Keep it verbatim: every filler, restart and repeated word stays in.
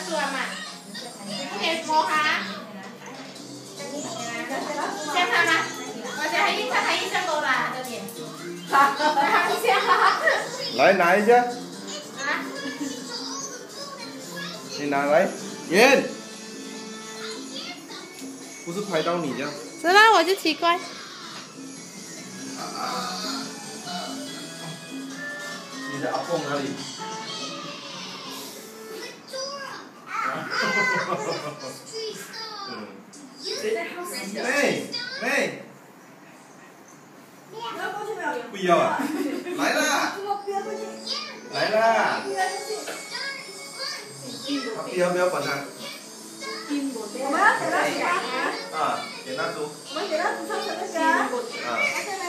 做嘛？你不给摸哈？先看吗？我先还一看还一下够啦，这里。好，一下。 来拿一下。 啊？ 你拿来，严。不是拍到你这样。 是啦，我就奇怪。 你的阿公哪里？嗯。妹妹。不要啊！来啦！来啦！他不要不要管他。 我们要给他煮啊！ 啊，给他煮。 我们给他煮成什么歌？ 啊。